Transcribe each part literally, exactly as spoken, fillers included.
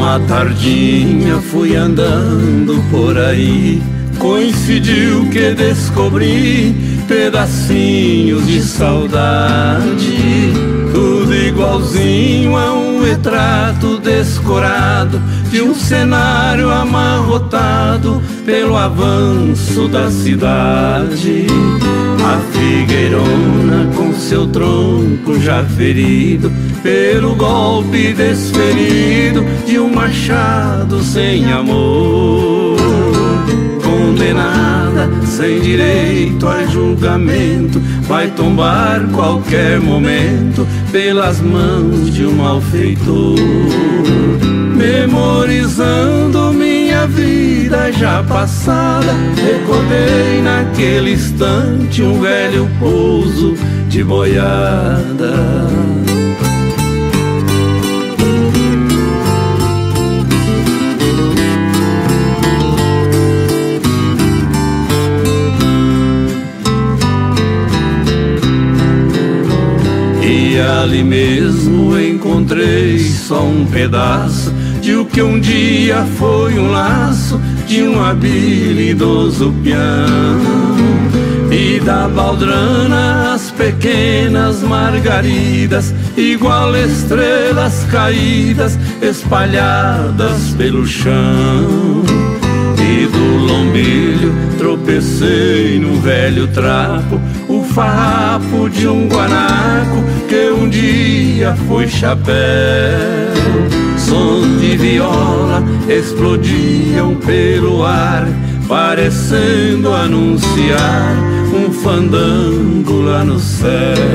Uma tardinha fui andando por aí, coincidiu que descobri pedacinhos de saudade, tudo igualzinho a um retrato descorado de um cenário amarrotado pelo avanço da cidade. A figueirona com seu tronco já ferido pelo golpe desferido de um machado sem amor, condenada sem direito a julgamento, vai tombar qualquer momento pelas mãos de um malfeitor. Memorizando minha vida já passada, recordei naquele instante um velho pouso de boiada. E ali mesmo encontrei só um pedaço de o que um dia foi um laço de um habilidoso peão. E da baldrana as pequenas margaridas, igual estrelas caídas espalhadas pelo chão. E do lombilho tropecei num velho trapo, o farrapo de um guanaco que um dia foi chapéu. Sons de viola explodiam pelo ar, parecendo anunciar um fandango lá no céu.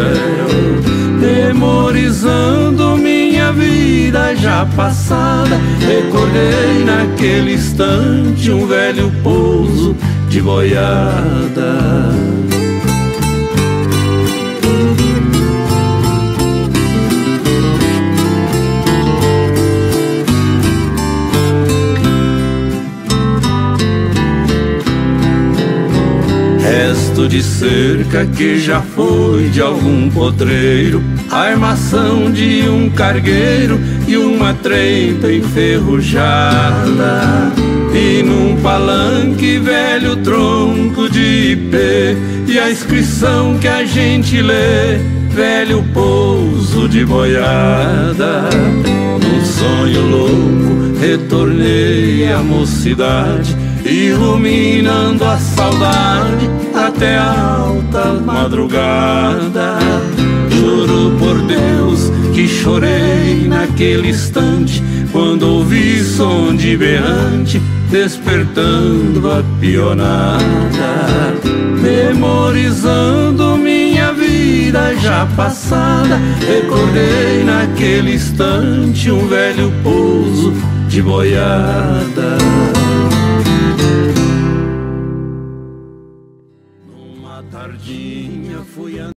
Memorizando minha vida já passada, recordei naquele instante um velho pouso de boiada. Resto de cerca que já foi de algum potreiro, armação de um cargueiro e uma trempa enferrujada. E num palanque velho tronco de ipê, e a inscrição que a gente lê, velho pouso de boiada. Num sonho louco retornei à mocidade, iluminando a saudade até a alta madrugada. Juro por Deus que chorei naquele instante, quando ouvi som de berrante despertando a pionada. Memorizando minha vida já passada, recordei naquele instante um velho pouso de boiada. Uma tardinha fui andando